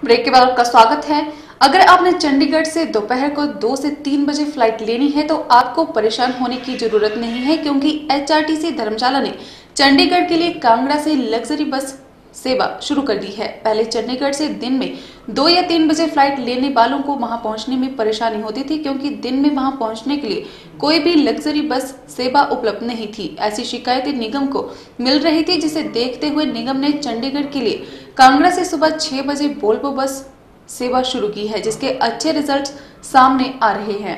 Break के बाद आपका स्वागत है। अगर आपने चंडीगढ़ से दोपहर को 2 से 3 बजे फ्लाइट लेनी है तो आपको परेशान होने की जरूरत नहीं है, क्योंकि एचआरटीसी धर्मशाला ने चंडीगढ़ के लिए कांगड़ा से लग्जरी बस सेवा शुरू कर दी है। पहले चंडीगढ़ से दिन में 2 या 3 बजे फ्लाइट लेने वालों को वहां पहुंचने में परेशानी होती थी, क्योंकि दिन में वहां पहुंचने के लिए कोई भी लग्जरी बस सेवा उपलब्ध नहीं थी। ऐसी शिकायतें निगम को मिल रही थी, जिसे देखते हुए निगम ने चंडीगढ़ के लिए कांगड़ा से सुबह 6 बजे वोल्वो बस सेवा शुरू की है, जिसके अच्छे रिजल्ट्स सामने आ रहे हैं।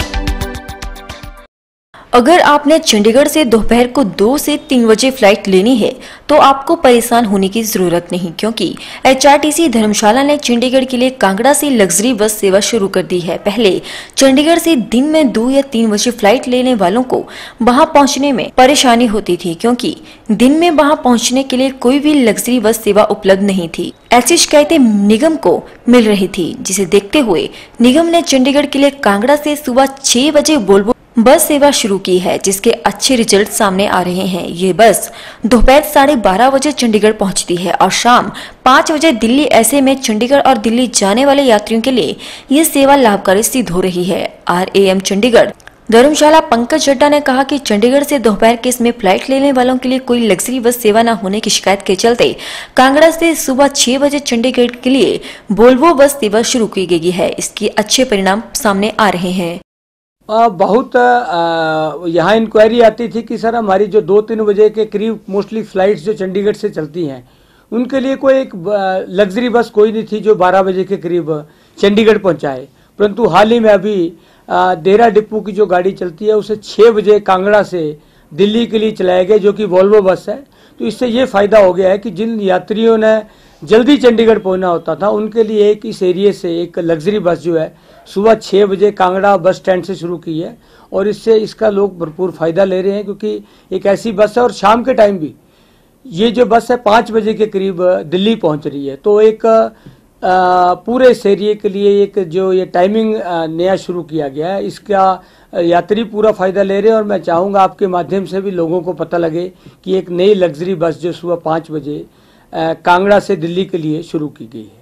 अगर आपने चंडीगढ़ से दोपहर को 2 से 3 बजे फ्लाइट लेनी है तो आपको परेशान होने की जरूरत नहीं, क्योंकि एचआरटीसी धर्मशाला ने चंडीगढ़ के लिए कांगड़ा से लग्जरी बस सेवा शुरू कर दी है। पहले चंडीगढ़ से दिन में 2 या 3 बजे फ्लाइट लेने वालों को वहां पहुंचने में परेशानी होती थी, क्योंकि दिन में वहां पहुंचने के लिए कोई भी लग्जरी बस सेवा उपलब्ध नहीं थी। ऐसी शिकायतें निगम को मिल रही थी, जिसे देखते हुए निगम ने चंडीगढ़ के लिए कांगड़ा से सुबह 6 बजे वोल्वो बस सेवा शुरू की है, जिसके अच्छे रिजल्ट सामने आ रहे हैं। ये बस दोपहर 12:30 बजे चंडीगढ़ पहुंचती है और शाम 5 बजे दिल्ली। ऐसे में चंडीगढ़ और दिल्ली जाने वाले यात्रियों के लिए ये सेवा लाभकारी सिद्ध हो रही है। RAM चंडीगढ़ धर्मशाला पंकज चड्ढा ने कहा कि चंडीगढ़ से दोपहर के इसमें फ्लाइट लेने वालों के लिए कोई लग्जरी बस सेवा न होने की शिकायत के चलते कांगड़ा से सुबह 6 बजे चंडीगढ़ के लिए वोल्वो बस सेवा शुरू की गई है। इसके अच्छे परिणाम सामने आ रहे हैं। बहुत यहाँ इंक्वायरी आती थी कि सर हमारी जो 2-3 बजे के करीब मोस्टली फ्लाइट्स जो चंडीगढ़ से चलती हैं उनके लिए कोई एक लग्जरी बस कोई नहीं थी जो 12 बजे के करीब चंडीगढ़ पहुँचाए। परंतु हाल ही में अभी देरा डिपो की जो गाड़ी चलती है उसे 6 बजे कांगड़ा से दिल्ली के लिए चलाया गया, जो कि वोल्वो बस है। तो इससे ये फ़ायदा हो गया है कि जिन यात्रियों ने जल्दी चंडीगढ़ पहुंचना होता था उनके लिए एक इस एरिए से एक लग्जरी बस जो है सुबह 6 बजे कांगड़ा बस स्टैंड से शुरू की है, और इससे इसका लोग भरपूर फ़ायदा ले रहे हैं, क्योंकि एक ऐसी बस है और शाम के टाइम भी ये जो बस है 5 बजे के करीब दिल्ली पहुंच रही है। तो एक पूरे इस एरिए के लिए एक जो ये टाइमिंग नया शुरू किया गया है, इसका यात्री पूरा फ़ायदा ले रहे हैं। और मैं चाहूँगा आपके माध्यम से भी लोगों को पता लगे कि एक नई लग्जरी बस जो सुबह 5 बजे कांगड़ा से दिल्ली के लिए शुरू की गई है।